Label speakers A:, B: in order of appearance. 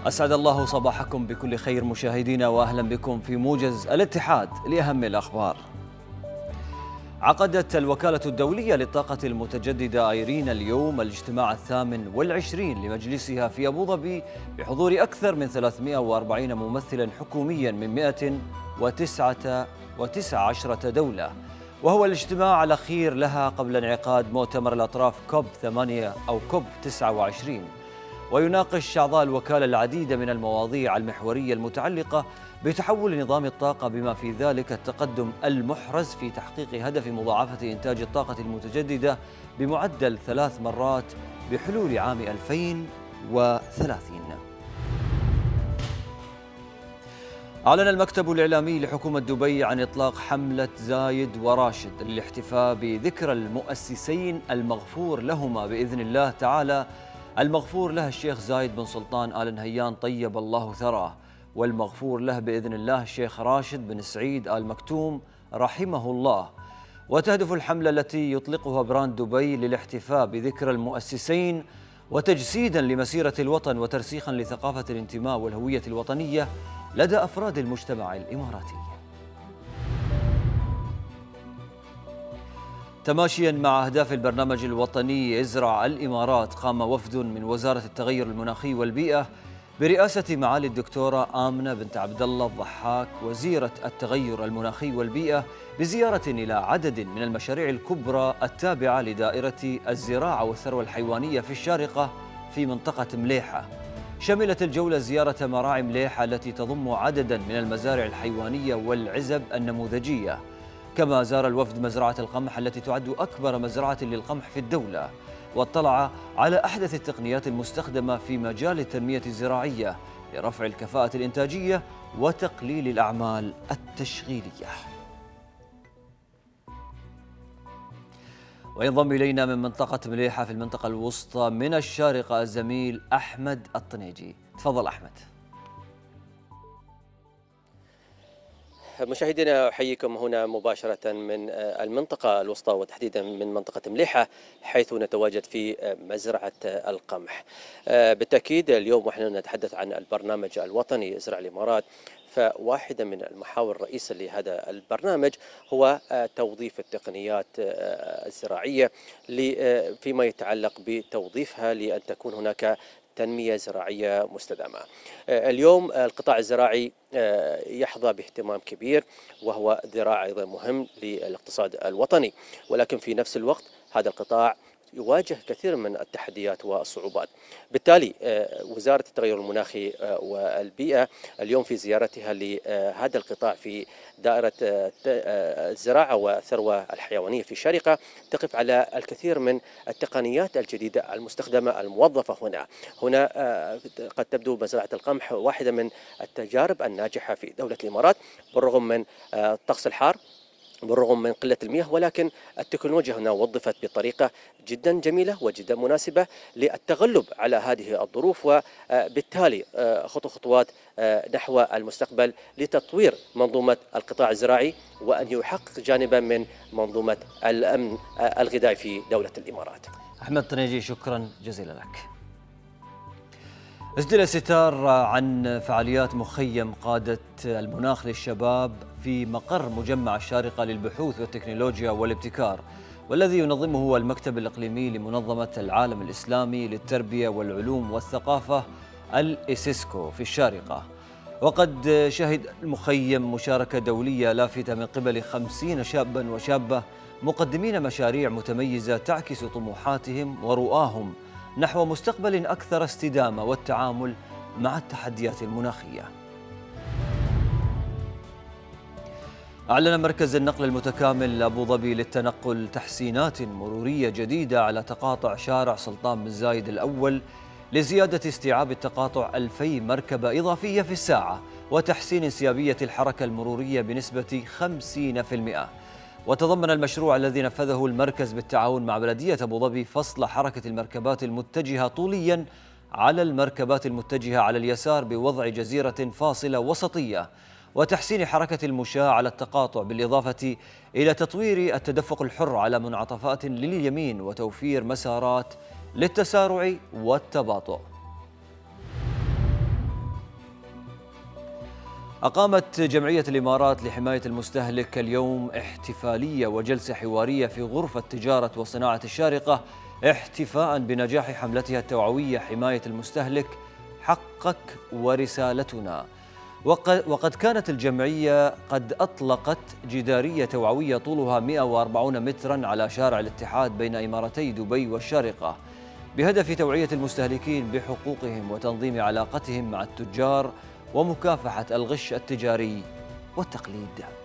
A: أسعد الله صباحكم بكل خير مشاهدينا، وأهلا بكم في موجز الاتحاد لأهم الأخبار. عقدت الوكالة الدولية للطاقة المتجددة أيرين اليوم الاجتماع 28 لمجلسها في أبو ظبي بحضور أكثر من 340 ممثلا حكوميا من 119 دولة، وهو الاجتماع الأخير لها قبل انعقاد مؤتمر الأطراف كوب 8 أو كوب 29. ويناقش أعضاء الوكالة العديد من المواضيع المحورية المتعلقة بتحول نظام الطاقة، بما في ذلك التقدم المحرز في تحقيق هدف مضاعفة إنتاج الطاقة المتجددة بمعدل 3 مرات بحلول عام 2030. أعلن المكتب الإعلامي لحكومة دبي عن إطلاق حملة زايد وراشد للاحتفاء بذكرى المؤسسين المغفور لهما بإذن الله تعالى، المغفور له الشيخ زايد بن سلطان آل نهيان طيب الله ثراه، والمغفور له بإذن الله الشيخ راشد بن سعيد آل مكتوم رحمه الله. وتهدف الحملة التي يطلقها براند دبي للاحتفاء بذكرى المؤسسين وتجسيدا لمسيرة الوطن وترسيخا لثقافة الانتماء والهوية الوطنية لدى أفراد المجتمع الإماراتي. تماشيا مع أهداف البرنامج الوطني ازرع الإمارات، قام وفد من وزارة التغير المناخي والبيئة برئاسة معالي الدكتورة آمنة بنت عبد الله الضحاك وزيرة التغير المناخي والبيئة بزيارة إلى عدد من المشاريع الكبرى التابعة لدائرة الزراعة والثروة الحيوانية في الشارقة في منطقة مليحة. شملت الجولة زيارة مراعي مليحة التي تضم عددا من المزارع الحيوانية والعزب النموذجية، كما زار الوفد مزرعة القمح التي تعد أكبر مزرعة للقمح في الدولة، واطلع على أحدث التقنيات المستخدمة في مجال التنمية الزراعية لرفع الكفاءة الإنتاجية وتقليل الأعمال التشغيلية. وينضم إلينا من منطقة مليحة في المنطقة الوسطى من الشارقة الزميل أحمد الطنيجي. تفضل أحمد.
B: مشاهدينا أحييكم هنا مباشرة من المنطقة الوسطى وتحديدا من منطقة مليحة، حيث نتواجد في مزرعة القمح. بالتأكيد اليوم ونحن نتحدث عن البرنامج الوطني ازرع الإمارات، فواحدة من المحاور الرئيسة لهذا البرنامج هو توظيف التقنيات الزراعية فيما يتعلق بتوظيفها لأن تكون هناك تنمية زراعية مستدامة. اليوم القطاع الزراعي يحظى باهتمام كبير، وهو ذراع أيضا مهم للاقتصاد الوطني، ولكن في نفس الوقت هذا القطاع يواجه كثير من التحديات والصعوبات. بالتالي وزارة التغير المناخي والبيئة اليوم في زيارتها لهذا القطاع في دائرة الزراعة والثروة الحيوانية في الشارقة تقف على الكثير من التقنيات الجديدة المستخدمة الموظفة هنا قد تبدو مزرعة القمح واحدة من التجارب الناجحة في دولة الإمارات، بالرغم من الطقس الحار، بالرغم من قلة المياه، ولكن التكنولوجيا هنا وظفت بطريقة جدا جميلة وجدا مناسبة للتغلب على هذه الظروف، وبالتالي خطوات نحو المستقبل لتطوير منظومة القطاع الزراعي وأن يحقق جانبا من منظومة الأمن الغذائي في دولة الإمارات.
A: أحمد طنيجي، شكرا جزيلا لك. ازدل الستار عن فعاليات مخيم قادة المناخ للشباب في مقر مجمع الشارقة للبحوث والتكنولوجيا والابتكار، والذي ينظمه المكتب الإقليمي لمنظمة العالم الإسلامي للتربية والعلوم والثقافة الإسيسكو في الشارقة. وقد شهد المخيم مشاركة دولية لافتة من قبل 50 شابا وشابة مقدمين مشاريع متميزة تعكس طموحاتهم ورؤاهم نحو مستقبل أكثر استدامة والتعامل مع التحديات المناخية. أعلن مركز النقل المتكامل أبو ظبي للتنقل تحسينات مرورية جديدة على تقاطع شارع سلطان بن زايد الأول لزيادة استيعاب التقاطع 2000 مركبة إضافية في الساعة وتحسين انسيابية الحركة المرورية بنسبة 50%. وتضمن المشروع الذي نفذه المركز بالتعاون مع بلدية أبو ظبي فصل حركة المركبات المتجهة طوليا على المركبات المتجهة على اليسار بوضع جزيرة فاصلة وسطية، وتحسين حركة المشاة على التقاطع، بالإضافة إلى تطوير التدفق الحر على منعطفات لليمين وتوفير مسارات للتسارع والتباطؤ. أقامت جمعية الإمارات لحماية المستهلك اليوم احتفالية وجلسة حوارية في غرفة تجارة وصناعة الشارقة احتفاء بنجاح حملتها التوعوية حماية المستهلك حقك ورسالتنا. وقد كانت الجمعية قد أطلقت جدارية توعوية طولها 140 متراً على شارع الاتحاد بين إمارتي دبي والشارقة بهدف توعية المستهلكين بحقوقهم وتنظيم علاقتهم مع التجار ومكافحة الغش التجاري والتقليد.